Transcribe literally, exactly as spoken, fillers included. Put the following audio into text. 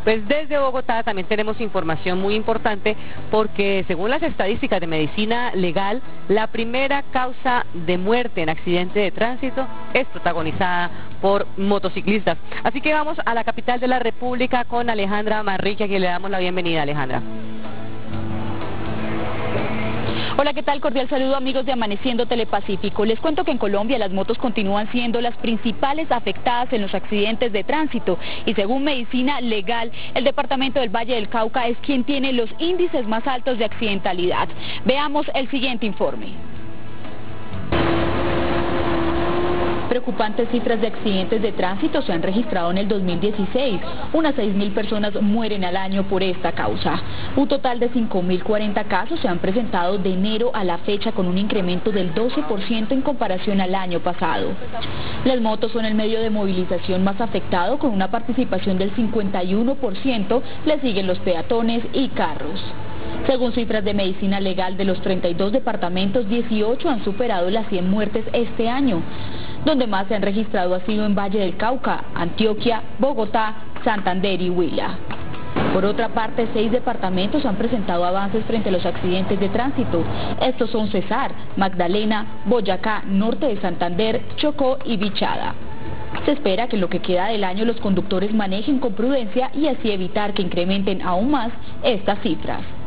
Pues desde Bogotá también tenemos información muy importante porque según las estadísticas de medicina legal, la primera causa de muerte en accidente de tránsito es protagonizada por motociclistas. Así que vamos a la capital de la República con Alejandra Manrique, a quien le damos la bienvenida. Alejandra. Hola, ¿qué tal? Cordial saludo, amigos de Amaneciendo Telepacífico. Les cuento que en Colombia las motos continúan siendo las principales afectadas en los accidentes de tránsito y según Medicina Legal, el departamento del Valle del Cauca es quien tiene los índices más altos de accidentalidad. Veamos el siguiente informe. Preocupantes cifras de accidentes de tránsito se han registrado en el dos mil dieciséis. Unas seis mil personas mueren al año por esta causa. Un total de cinco mil cuarenta casos se han presentado de enero a la fecha, con un incremento del doce por ciento en comparación al año pasado. Las motos son el medio de movilización más afectado, con una participación del cincuenta y uno por ciento. Le siguen los peatones y carros. Según cifras de Medicina Legal, de los treinta y dos departamentos, dieciocho han superado las cien muertes este año. Donde más se han registrado ha sido en Valle del Cauca, Antioquia, Bogotá, Santander y Huila. Por otra parte, seis departamentos han presentado avances frente a los accidentes de tránsito. Estos son Cesar, Magdalena, Boyacá, Norte de Santander, Chocó y Bichada. Se espera que en lo que queda del año los conductores manejen con prudencia y así evitar que incrementen aún más estas cifras.